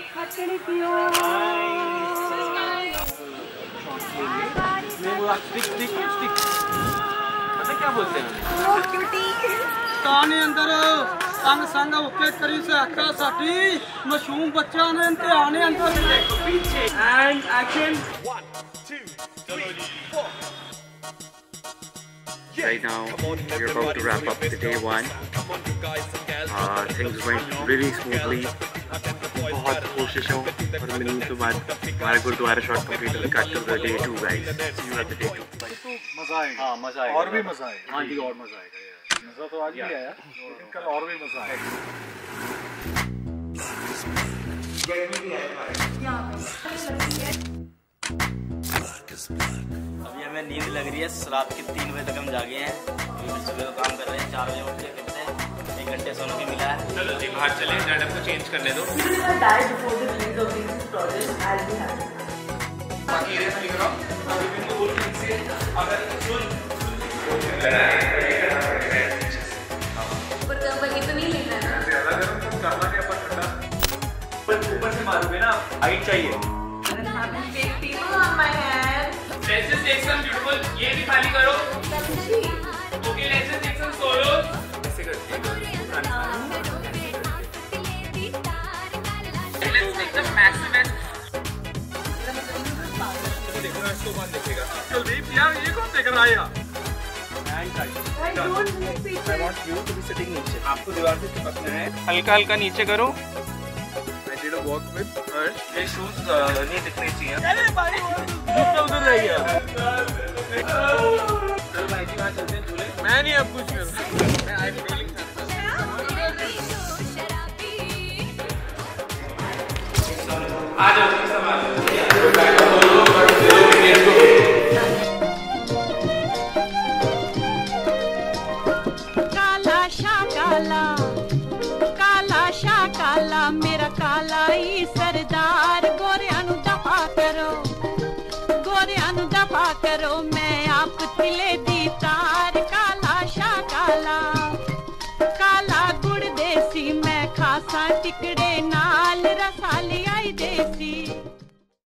खटड़ी पियो। स्टिक पता क्या बोलते हैं? ताने अंदर संग संग ओके करी से हक्का साटी मासूम बच्चा ने इम्तिहाने अंदर पीछे and action 1 2 3 4 Right now, we're about to wrap up the day one. Things went really smoothly. बहुत कोशिशों और मिलने के बाद हमारा गुरुद्वारा शॉट कंप्लीट हो गया। To the day 2 guys. See you at the day 2. मजा आएगा। हाँ मजा आएगा। और भी मजा आएगा। हाँ जी और मजा आएगा। मजा तो आज भी आया, लेकिन कल और भी मजा आएगा। अभी हमें नींद लग रही है। रात के 3 बजे तक हम जागे हैं। अभी सुबह का काम कर रहे हैं। 4 बजे उठ के फिर से 1 घंटे सोने को मिला है। चलो जी बाहर चले, मैडम को चेंज करने दो। बाकी ये लिख रहा हूं अभी भी दो दिन से अगर सुन ऊपर का बगी तो नहीं लेना है ना। ज्यादा गर्म तो करना नहीं अपन ठंडा। पर ऊपर से मारोगे ना, हाइट चाहिए। Let's just take some beautiful. ये भी खाली करो। Okay, let's just take some solos. ऐसे करते हैं। Let's take the maximum. देखना इसको कौन देखेगा? कुलदीप यार ये कौन देख रहा है यार? I want you to be sitting नीचे। आपको दीवार से चिपकना है। हल्का हल्का नीचे करो। I did a walk with Harsh. ये शूज नहीं दिखने चाहिए। अरे भाई उधर रह गया। चल भाई जी वहाँ चलते हैं झूले। मैं नहीं अब कुछ करूँ। मैं आई एम फीलिंग